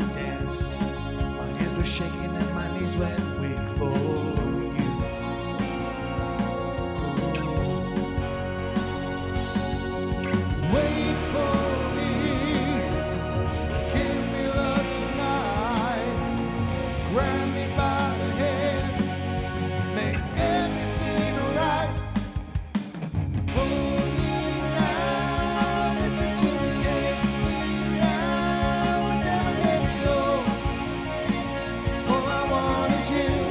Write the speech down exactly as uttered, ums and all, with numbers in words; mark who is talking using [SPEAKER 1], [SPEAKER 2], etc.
[SPEAKER 1] dance. My hands were shaking and my knees went weak for you. Wait for me, give me love tonight. Grab me by the hand, make everything alright. Hold me now, listen to me, take me now, never let me go. All I want is you.